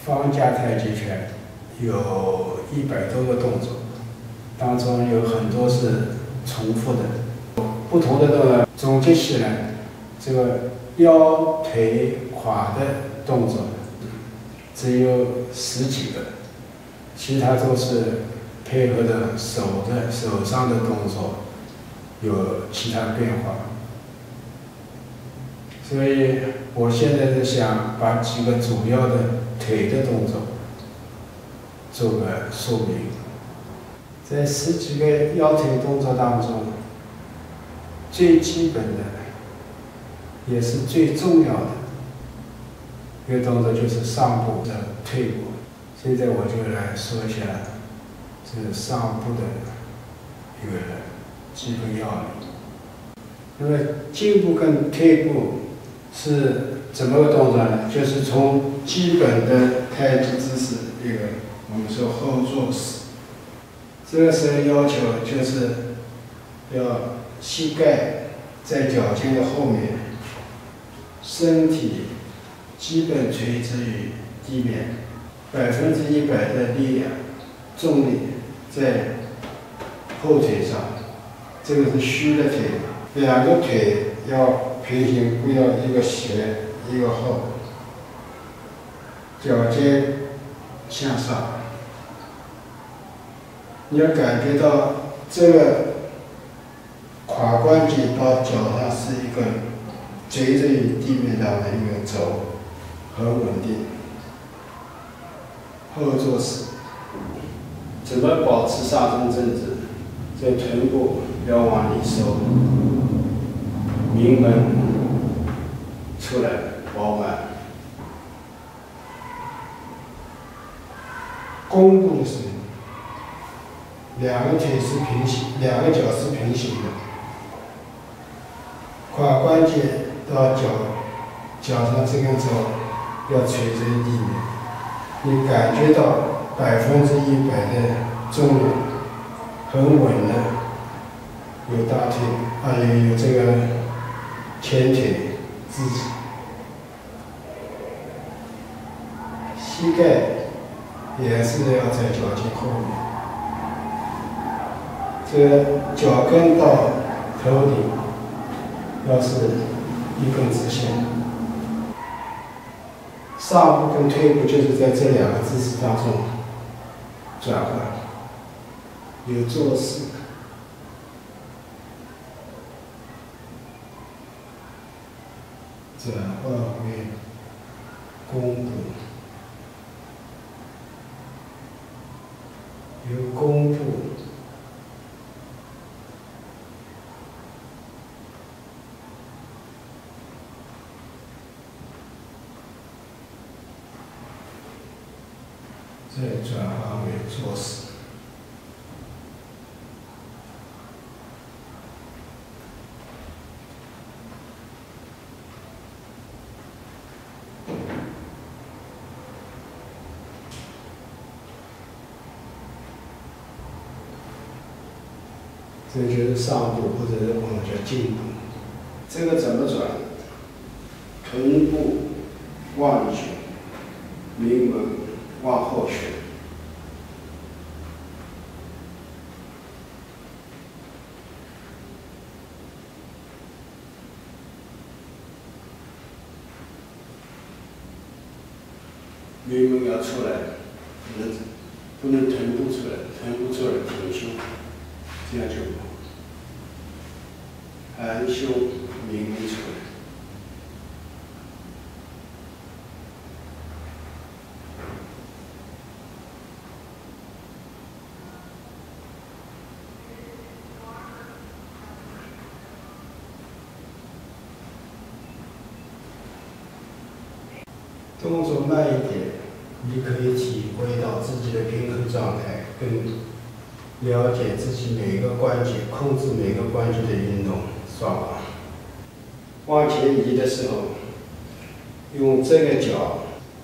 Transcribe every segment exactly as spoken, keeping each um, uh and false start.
方家太极拳有一百多个动作，当中有很多是重复的，不同的动作总结起来，这个腰腿胯的动作只有十几个，其他都是配合着手的手上的动作有其他变化。所以我现在是想把几个主要的腿的动作做个说明。在十几个腰腿动作当中，最基本的也是最重要的一个动作就是上步的退步。现在我就来说一下这上步的一个基本要领。那么进步跟退步是怎么个动作呢？就是从基本的太极姿势，一个我们说后坐式，这个时候要求就是要膝盖在脚尖的后面，身体基本垂直于地面，百分之一百的力量重力在后腿上，这个是虚的腿，两个腿要平行，不要一个斜一个后，脚尖向上。你要感觉到这个胯关节到脚上是一个垂直于地面上的一个轴，很稳定。后坐式怎么保持上身正直？这臀部要往里收，命门出来饱满。弓步的时候，两个腿是平行，两个脚是平行的，胯关节到脚脚上这根轴要垂直于地面，你感觉到百分之一百的重量，很稳的，有大腿啊，有有这个前腿支持，膝盖也是要在脚尖后面。这个脚跟到头顶要是一根直线，上步跟退步就是在这两个姿势当中转换，有坐式，转换为弓步，由弓步再转化为坐式。这就是上步，或者是我们叫进步。这个怎么转？臀部往里旋，命门往后旋。命门要出来，不能不能臀部出来，臀部出来挺胸，这样就含胸命门出来。动作慢一点，你可以体会到自己的平衡状态，更了解自己每个关节，控制每个关节的运动方法。往前移的时候，用这个脚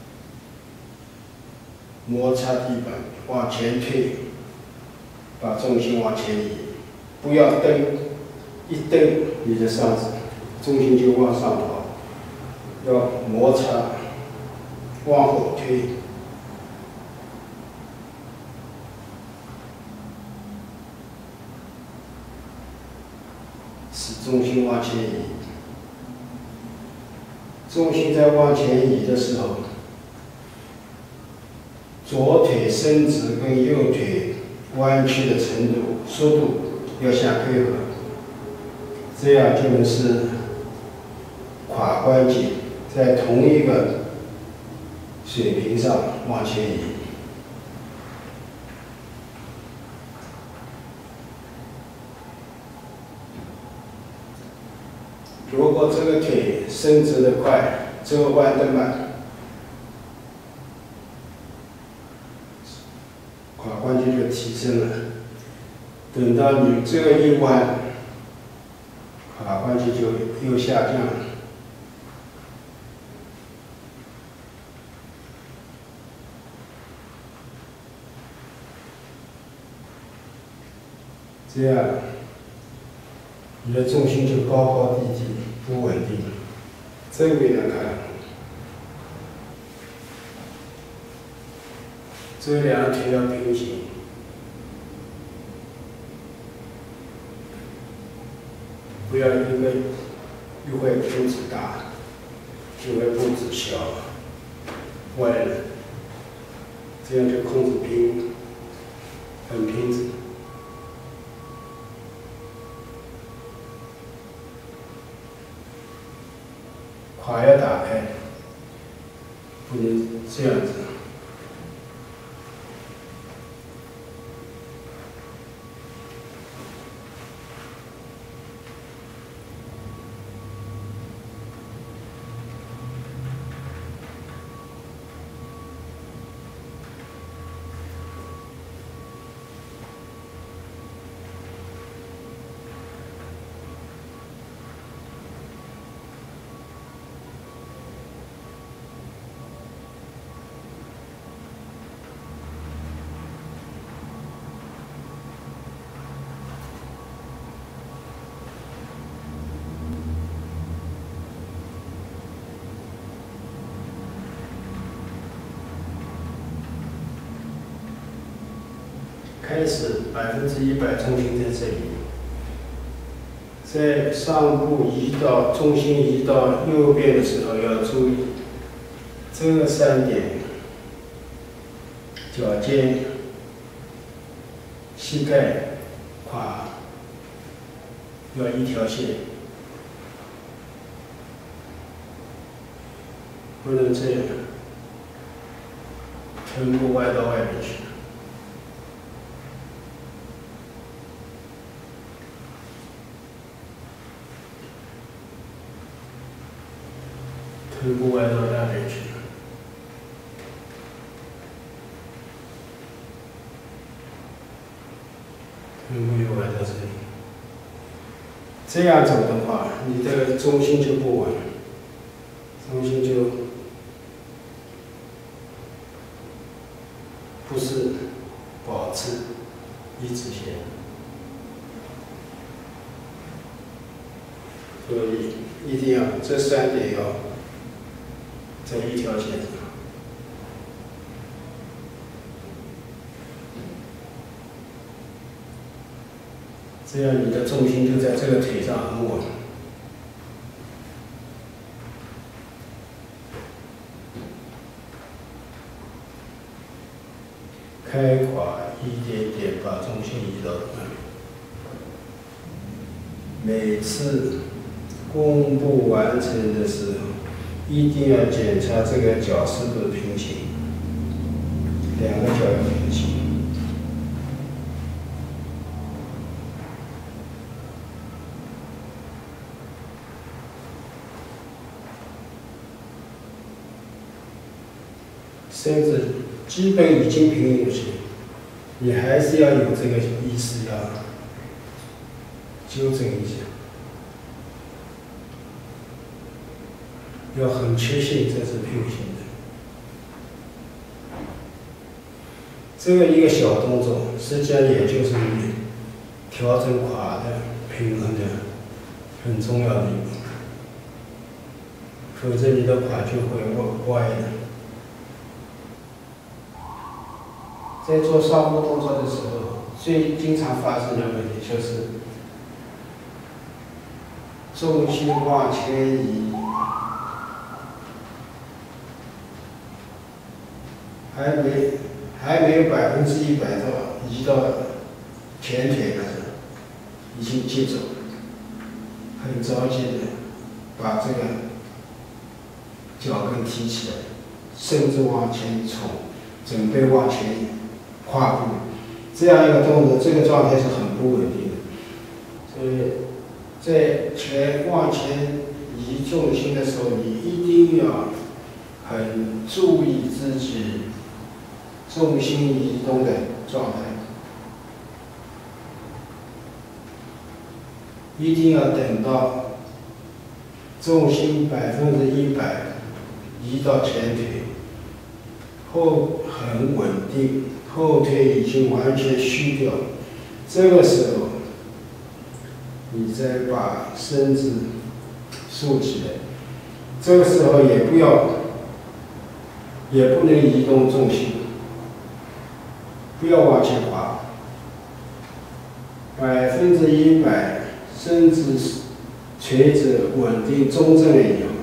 摩擦地板，往前推，把重心往前移，不要蹬，一蹬你的上肢重心就往上跑，要摩擦。往后推， 使重心往前移。重心在往前移的时候，左腿伸直跟右腿弯曲的程度、速度要相配合，这样就能使胯关节在同一个水平上往前移。如果这个腿伸直的快，这个弯的慢，胯关节就提升了。等到你这个一弯，胯关节就又下降了。这样，你的重心就高高低低，不稳定。正面的看，这两个腿要平行，不要因为一会步子大，一会步子小，歪了，这样就控制平，很平直。胯要打开，不能这样子。开始百分之一百重心在这里，在上步移到重心移到右边的时候要注意，这个三点，脚尖、膝盖、胯要一条线，不能这样，臀部歪到外面去。臀部歪到那边去，臀部又歪到这里。这样走的话，你的重心就不稳，重心就不是保持一直线。所以一定要这三点要在一条线上，这样你的重心就在这个腿上很稳。开胯一点点把重心移到那里，每次弓步完成的时候，一定要检查这个脚是不是平行，两个脚要平行。甚至基本已经平行了，你还是要有这个意识，要纠正一下。要很确信这是平行的。这个一个小动作，实际上也就是你调整胯的平衡的很重要的一步，否则你的胯就会歪的。在做上步动作的时候，最经常发生的问题就是重心往前移，还没还没有百分之一百到移到前腿那里，已经接走，很着急的把这个脚跟提起来，甚至往前冲，准备往前跨步。这样一个动作，这个状态是很不稳定的。所以，在前往前移重心的时候，你一定要很注意自己重心移动的状态，一定要等到重心百分之一百移到前腿，后很稳定，后腿已经完全虚掉，这个时候，你再把身子竖起来，这个时候也不要，也不能移动重心，不要往前滑，百分之一百，身子垂直稳定中正的摇，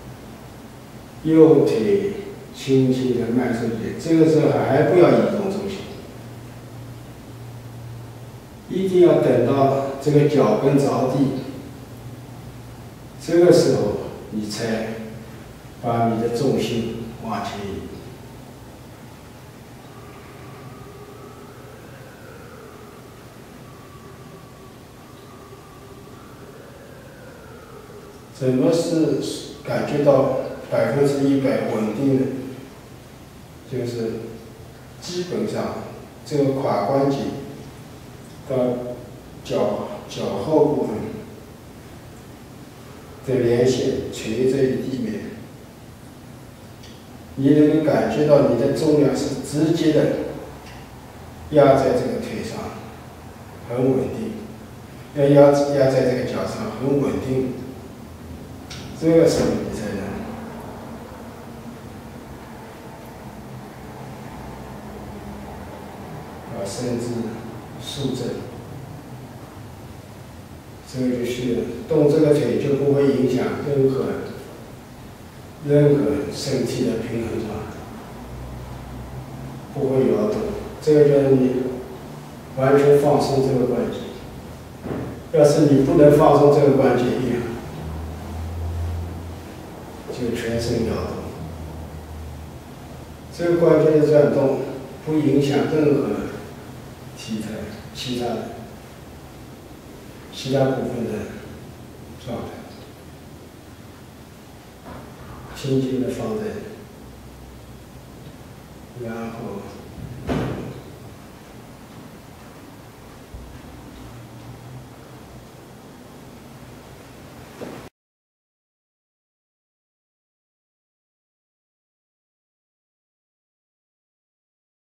右腿轻轻的迈出去，这个时候还不要移动重心，一定要等到这个脚跟着地，这个时候你才把你的重心往前移。怎么是感觉到百分之一百稳定的？就是基本上这个胯关节到脚脚后部分的连线垂在于地面，你能够感觉到你的重量是直接的压在这个腿上，很稳定，要压压在这个脚上很稳定。这个时候你才能把身子竖正，这个就是动这个腿就不会影响任何任何身体的平衡状态，不会摇动。这个就是你完全放松这个关节。要是你不能放松这个关节，就全身摇动。这个关节的转动不影响任何体态、其他的、其他部分的状态。轻轻的放在，然后